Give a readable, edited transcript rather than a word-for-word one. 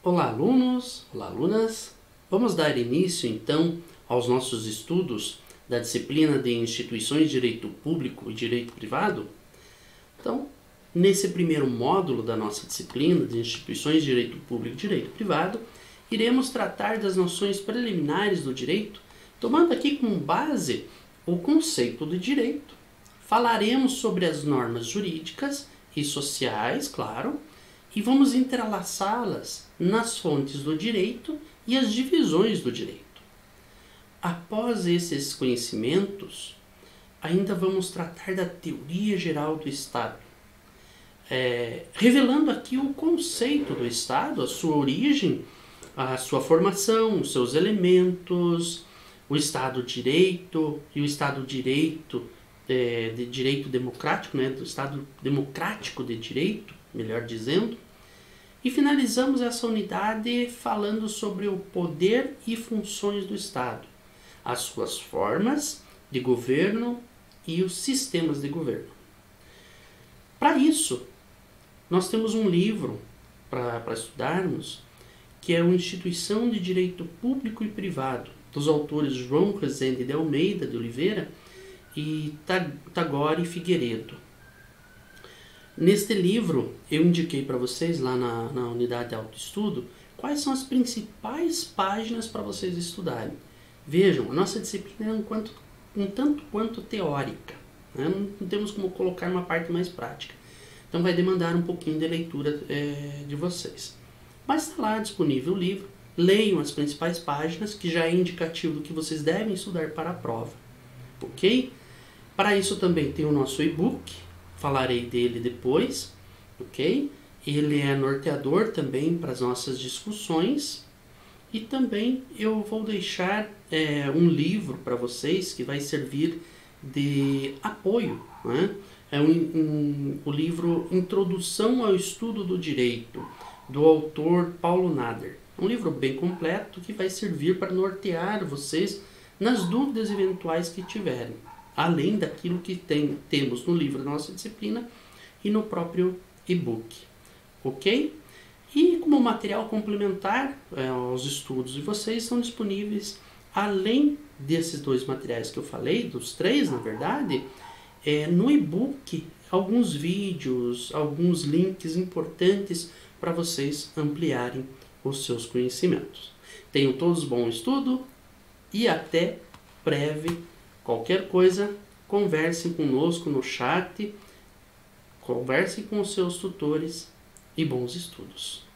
Olá, alunos! Olá, alunas! Vamos dar início, então, aos nossos estudos da disciplina de Instituições de Direito Público e Direito Privado? Então, nesse primeiro módulo da nossa disciplina de Instituições de Direito Público e Direito Privado, iremos tratar das noções preliminares do direito, tomando aqui como base o conceito de direito. Falaremos sobre as normas jurídicas e sociais, claro, e vamos entrelaçá-las nas fontes do direito e as divisões do direito. Após esses conhecimentos, ainda vamos tratar da teoria geral do Estado, revelando aqui o conceito do Estado, a sua origem, a sua formação, os seus elementos, o Estado de Direito e o Estado de Direito, de direito democrático, do Estado democrático de direito, melhor dizendo. E finalizamos essa unidade falando sobre o poder e funções do Estado, as suas formas de governo e os sistemas de governo. Para isso, nós temos um livro para estudarmos, que é a Instituição de Direito Público e Privado, dos autores João Rezende de Almeida de Oliveira e Tagore Figueiredo. Neste livro, eu indiquei para vocês, lá na unidade de autoestudo, quais são as principais páginas para vocês estudarem. Vejam, a nossa disciplina é um tanto quanto teórica, né? Não temos como colocar uma parte mais prática. Então vai demandar um pouquinho de leitura de vocês. Mas está lá disponível o livro, leiam as principais páginas, que já é indicativo do que vocês devem estudar para a prova. Ok? Para isso também tem o nosso e-book, falarei dele depois, ok? Ele é norteador também para as nossas discussões. E também eu vou deixar um livro para vocês que vai servir de apoio, né? É o livro Introdução ao Estudo do Direito, do autor Paulo Nader. É um livro bem completo que vai servir para nortear vocês nas dúvidas eventuais que tiverem, além daquilo que temos no livro da nossa disciplina e no próprio e-book, ok? E como material complementar aos estudos de vocês, são disponíveis, além desses dois materiais que eu falei, dos três na verdade, no e-book, alguns vídeos, alguns links importantes para vocês ampliarem os seus conhecimentos. Tenham todos bom estudo e até breve. Qualquer coisa, conversem conosco no chat, conversem com os seus tutores e bons estudos.